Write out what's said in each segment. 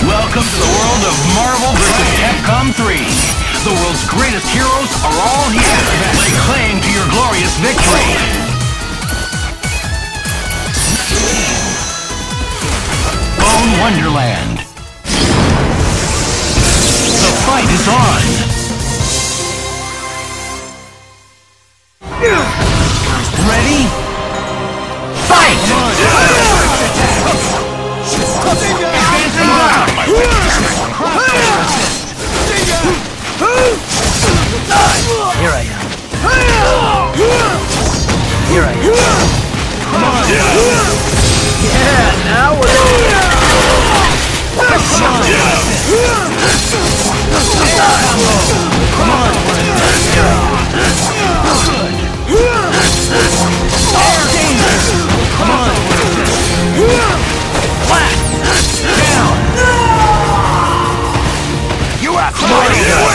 Welcome to the world of Marvel vs. Capcom 3. The world's greatest heroes are all here. Lay claim to your glorious victory. Bone Wonderland. The fight is on. Ready? Fight! Advancing round! Here I am. Here I am. Come on! Yeah, now we're come on! Come on! Come on! Flat! Down! You have to win!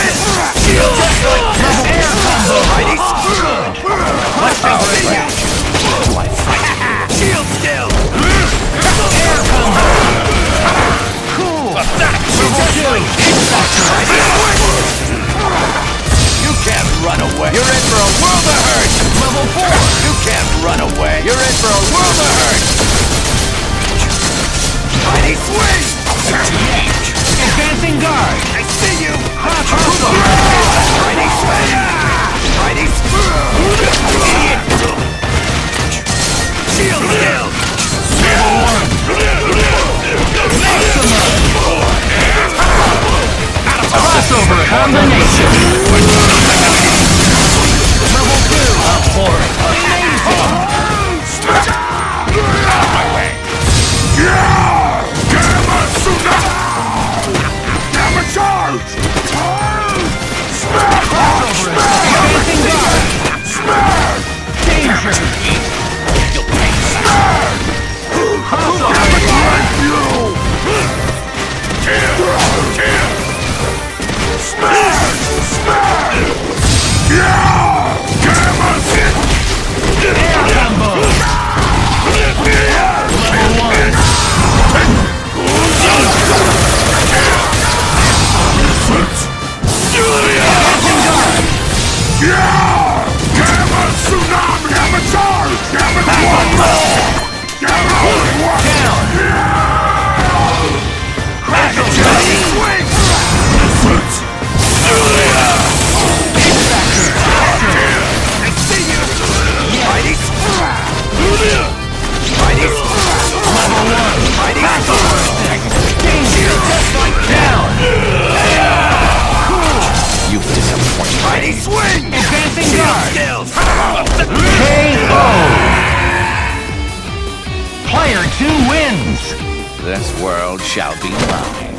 Air combo! Let's go! Do I fight? Shield still! Air combo! Cool! Level 2! You can't run away! You're in for a world of hurt! Level 4! You can't run away! You're in for a world of hurt! Mighty swing! Advancing guard! I see you! Mighty swing! Mighty swing! Idiot! Shield still! Level 1! Maximum! Crossover combination! Level 2! Abhorrent! Amazing! Out of my way! Charge! Smash! Crossover! Advancing guard! Smash! Danger! You'll pay for that! Crossover! Smash! Smash! Yeah! Air combo! Level 1! Swing! Advancing guard! KO! Player 2 wins! This world shall be mine.